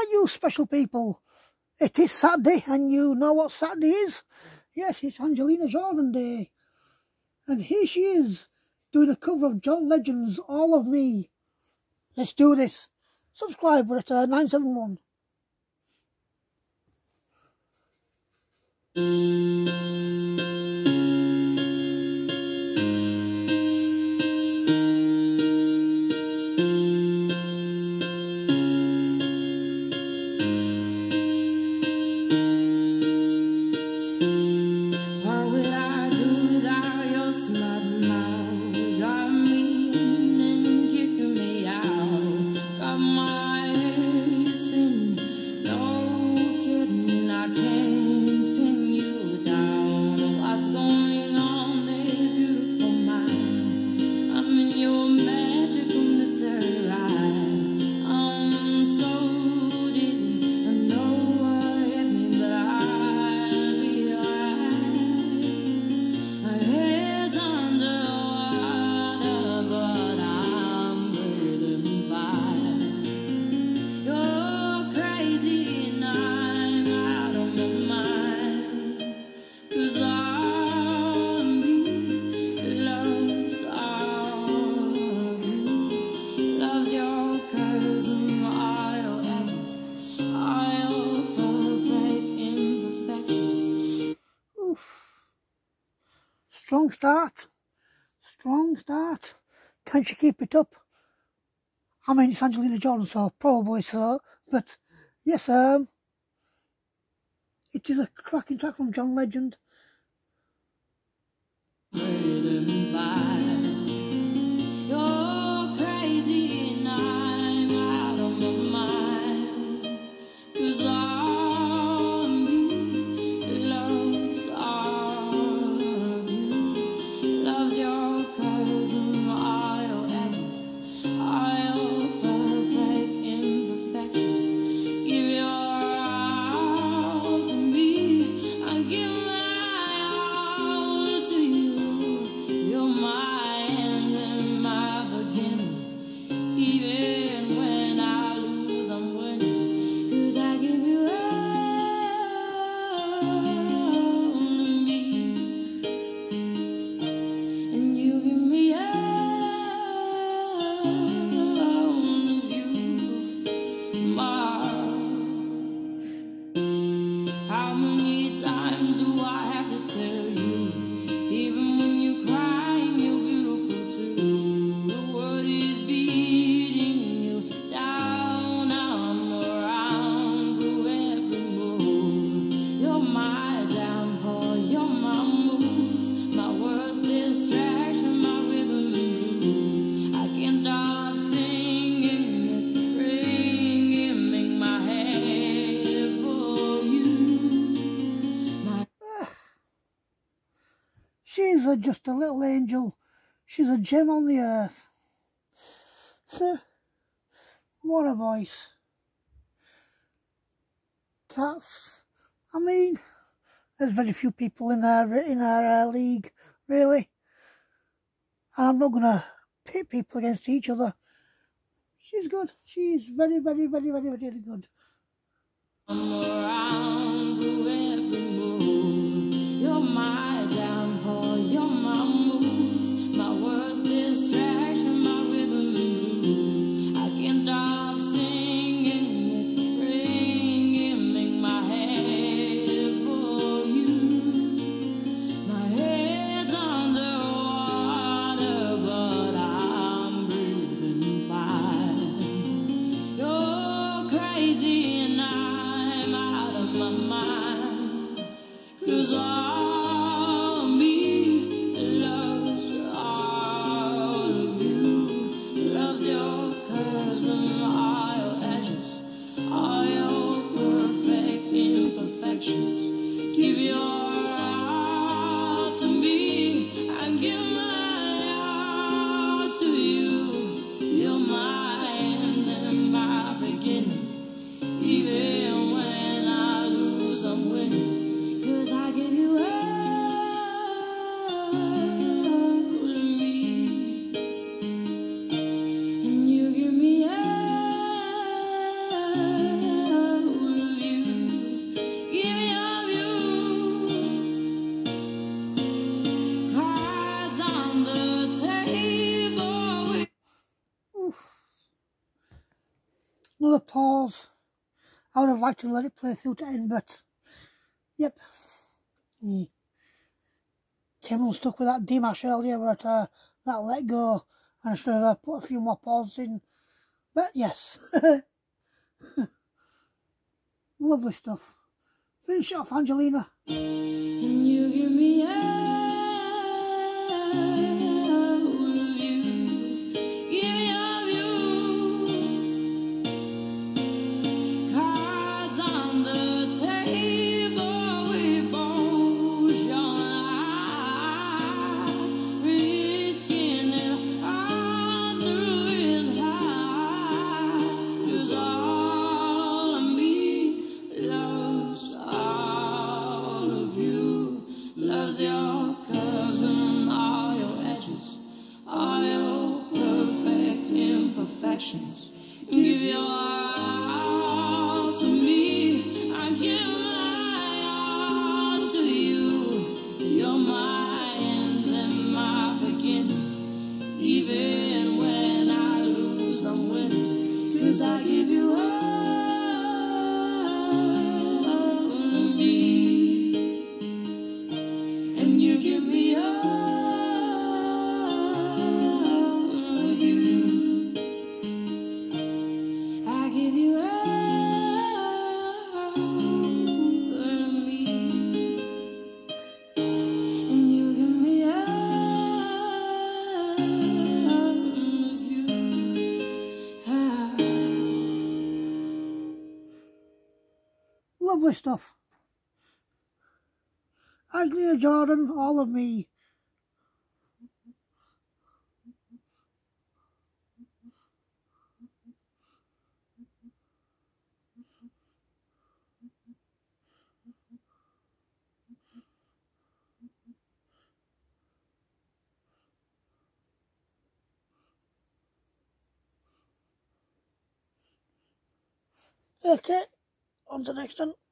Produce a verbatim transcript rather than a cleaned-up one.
you special people? It is Saturday, and you know what Saturday is? Yes, it's Angelina Jordan Day. And here she is, doing a cover of John Legend's All of Me. Let's do this. Subscribe, we're at uh, nine seven one. Strong start, strong start. Can she keep it up? I mean, it's Angelina Jordan, so probably so. But yes, um, it is a cracking track from John Legend. She's a, just a little angel. She's a gem on the earth. What a voice. Cats. I mean, there's very few people in our in our uh, league, really. And I'm not gonna pit people against each other. She's good. She's very, very, very, very, very good. I'm around every move. You're my downpour. You're my moves. My worst distraction. My rhythm and blues. I can't stop singing. It's ringing in my head for you. My head's underwater, but I'm breathing fine. You're crazy and I'm out of my mind. 'Cause all of me loves all of you. Loves your curves and all your edges, all your perfect imperfections. Give your all to me, I give my all to you. You're my end and my beginning. Another pause. I would have liked to let it play through to end, but yep. Yeah. Came unstuck with that D-Mash earlier, but uh, that let go, and I should have uh, put a few more pauses in. But yes. Lovely stuff. Finish it off, Angelina. And you give me all of you, give me all of you. Cards on the table, we both shall risking it all through his heart. 'Cause all of me loves all of you. Loves your cousin, all your edges, all your perfect imperfections. Give your all to me, I give my all to you. You're my end and my beginning. Even when I lose, I'm winning. 'Cause I give you all of me. And you give me all of you. I give you all of me. And you give me all of you. Ah. Lovely stuff. Angelina Jordan, all of me. Okay, on to the next one.